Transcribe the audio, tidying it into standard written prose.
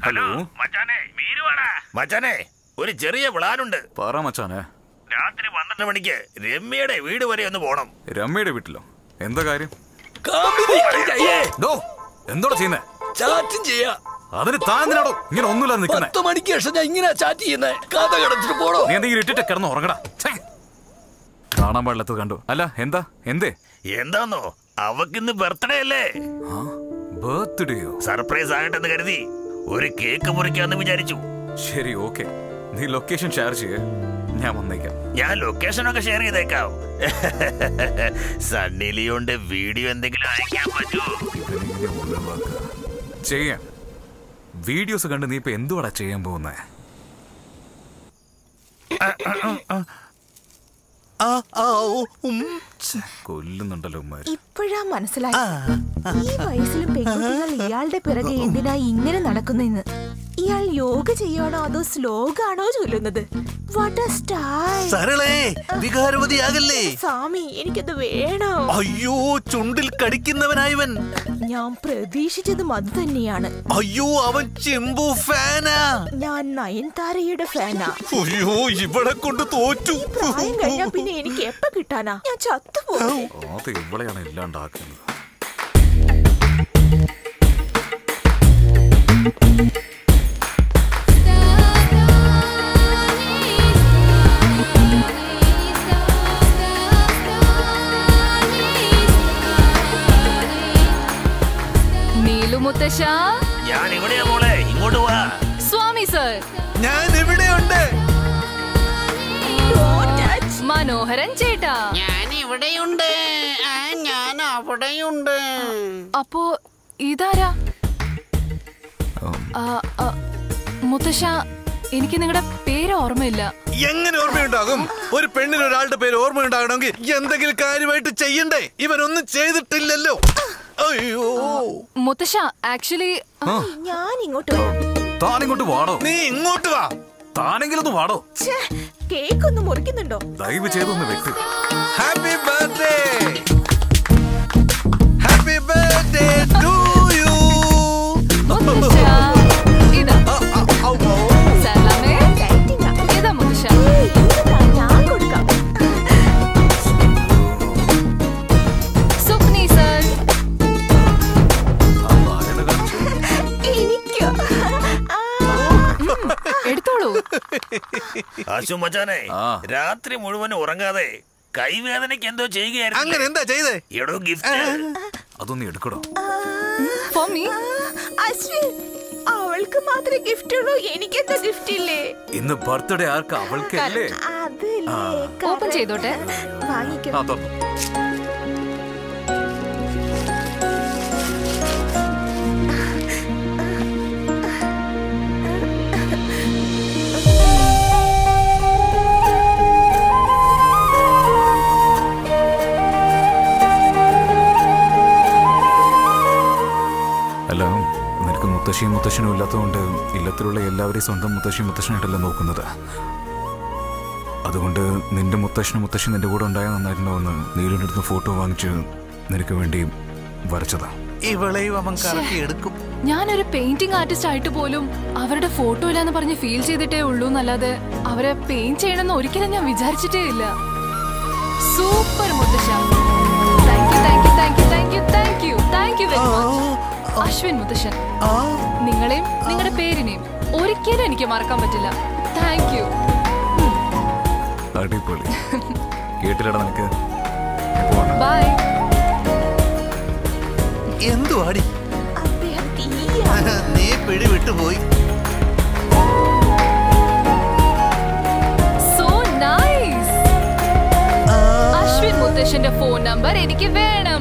Hello മച്ചാനെ, വീരുവാടാ. മച്ചാനെ, ഒരു ചെറിയ പ്ലാനുണ്ട്. പറ മച്ചാനെ. രാത്രി 12 മണിക്ക് രമ്യയുടെ വീട് വരെ ഒന്ന് പോണം. രമ്യയുടെ വീട്ടിലോ? എന്താ കാര്യം? എന്തോടാ ചെയ്യുന്നേ? ചാറ്റും ചെയ്യാ. അതിന് താന്തിനാടോ ഇങ്ങനെ ഒന്നുമില്ല നിൽക്കുന്നേ? 10 മണിക്ക് ശേഷം ഞാൻ ഇങ്ങനെ ചാറ്റ് ചെയ്യുന്നേ. കഥ കിടച്ചിട്ട് പോടോ. നീ എന്തെങ്കിലും ഇട്ടിട്ട് കിടന്ന് ഉറങ്ങടാ. കാണാൻ പാടില്ലാത്തത് കണ്ടു. അല്ല എന്താ? എന്താന്നോ, അവക്കിന്ന് ബർത്ത്ഡേ അല്ലേ? ബർത്ത്ഡേയോ? സർപ്രൈസ് ആകട്ടെന്ന് കരുതി ഒരു കേക്ക് മുറിക്കാന്ന് വിചാരിച്ചു. ശരി, ഓക്കെ. നീ ലൊക്കേഷൻ ഷെയർ ചെയ്യേ, ഞാൻ വന്നേക്കാം. ഞാൻ ലൊക്കേഷൻ ഒക്കെ ഷെയർ ചെയ്തേക്കാം. സണ്ണി ലിയോന്റെ വീഡിയോ എന്തെങ്കിലും അയക്കാൻ പറ്റുമോ? ചെയ്യാം. വീഡിയോസ് കണ്ട് നീ ഇപ്പൊ എന്തുവാടാ ചെയ്യാൻ പോകുന്നേ? കൊല്ലുന്നുണ്ടല്ലോ ഉമ്മാര്. ഇപ്പോഴാ മനസ്സിലായി ഈ വയസ്സിലും പെൺകുട്ടികൾ ഇയാളുടെ പിറകെ എന്തിനാ ഇങ്ങനെ നടക്കുന്നെന്ന്. ഇയാൾ യോഗ ചെയ്യാണോ അതോ ശ്ലോകാണോ ചൊല്ലുന്നത്? വികാരവതിയാകല്ലേ സ്വാമി, എനിക്കത് വേണം. അയ്യോ, ചുണ്ടിൽ കടിക്കുന്നവനായവൻ. ഞാൻ പ്രതീക്ഷിച്ചതും അത് തന്നെയാണ്. അയ്യോ, അവൻ ചെമ്പു ഫാനാ. ഞാൻ നയൻതാരയുടെ ഫാനാ. അയ്യോ, ഇവിടെ കൊണ്ട് തോറ്റു. പ്രായം കഴിഞ്ഞാ പിന്നെ എനിക്ക് എപ്പ കിട്ടാനാ? ഞാൻ ചത്തുപോകും. അത് ഇവളെയാണ് ഇല്ലാണ്ടാക്കുന്നത്. മുത്തശ്ശ, ഞാൻ ഇവിടെയാ മോളെ, ഇങ്ങോട്ട് വാ. സ്വാമി സർ, ഞാൻ ഇവിടെയുണ്ട്. മനോഹരൻ ചേട്ടാ, ഞാൻ ഇവിടെയുണ്ട്. ഞാൻ അവിടെയുണ്ട്. അപ്പോ ഇതാരാ? മുത്തശ്ശ, എനിക്ക് നിങ്ങളുടെ പേര് ഓർമ്മയില്ല. എങ്ങനെ ഓർമ്മയുണ്ടാകും? ഒരു പെണ്ണിന് ഒരാളുടെ പേര് ഓർമ്മയുണ്ടാകണമെങ്കിൽ എന്തെങ്കിലും കാര്യമായിട്ട് ചെയ്യണ്ടേ? ഇവനൊന്നും ചെയ്തിട്ടില്ലല്ലോ. അയ്യോ മുത്തശ്ശ, ആക്ച്വലി ഞാൻ ഇങ്ങോട്ട് താനിങ്ങോട്ട് വാടോ. നീ ഇങ്ങോട്ട് വാ. താനെങ്കിലും ഒന്ന് വാടോ. കേക്ക് ഒന്ന് മുറിക്കുന്നുണ്ടോ? ദയവ് ചെയ്തൊന്ന് വ്യക്തി. Happy birthday, happy birthday to you. ഇതാ സലാമേ. ഇതാ മുത്തശ്ശ, ഞാൻ കൊടുക്കാം. സുപ്നി സർ, എടുത്തോളൂ. ആശു മച്ചാനെ, രാത്രി മുഴുവൻ ഉറങ്ങാതെ കൈവേദനയ്ക്ക് എന്തോ ചെയ്യുകയായിരുന്നു. അങ്ങനെ എന്താ ചെയ്തേ? എടോ ഗിഫ്റ്റ്. അതൊന്ന് എടുക്കടോ. അശ്വിൻ, അവൾക്ക് മാത്രമേ ഗിഫ്റ്റ് ഉള്ളൂ, എനിക്കെന്താ ഗിഫ്റ്റ് ഇല്ലേ? ഇന്ന് ബർത്ത്ഡേ ആർക്ക്? അവൾക്ക് അല്ലേ? ഓപ്പൺ ചെയ്തോട്ടെ. വാങ്ങിക്കാം. അല്ല, നിനക്ക് മുത്തശ്ശിയും മുത്തശ്ശനും ഇല്ലാത്തതുകൊണ്ട് ഇല്ലത്തിലുള്ള എല്ലാവരെയും സ്വന്തം മുത്തശ്ശിയും മുത്തശ്ശനായിട്ടല്ല നോക്കുന്നത്. അതുകൊണ്ട് നിന്റെ മുത്തശ്ശനും മുത്തശ്ശി നിന്റെ കൂടെ ഉണ്ടായാൽ നന്നായിട്ടുണ്ടാവുമെന്ന് നീലിൻ്റെ അടുത്ത് ഫോട്ടോ വാങ്ങിച്ച് നിനക്ക് വേണ്ടി വരച്ചതാ. ഇവളെയും അവൻ കറക്കിയെടുക്കും. ഞാനൊരു പെയിന്റിംഗ് ആർട്ടിസ്റ്റ് ആയിട്ട് പോലും അവരുടെ ഫോട്ടോ ഇല്ലാന്ന് പറഞ്ഞ് ഫീൽ ചെയ്തിട്ടേ ഉള്ളൂ എന്നല്ലാതെ അവരെ പെയിന്റ് ചെയ്യണമെന്ന് ഒരിക്കലും ഞാൻ വിചാരിച്ചിട്ടേ ഇല്ല. സൂപ്പർ മുത്തശ്ശ. Thank you very much. Ashwin മുത്തശ്ശൻ, നിങ്ങളെയും നിങ്ങളുടെ പേരിനെയും ഒരിക്കലും എനിക്ക് മറക്കാൻ പറ്റില്ല. Thank you. അടിപൊളി. കേട്ടില്ലടാ നിനക്ക്? ബൈ. എന്തുവാടി? നീ പിടി വിട്ടുപോയി. So nice. അശ്വിൻ മുത്തശ്ശന്റെ ഫോൺ നമ്പർ എനിക്ക് വേണം.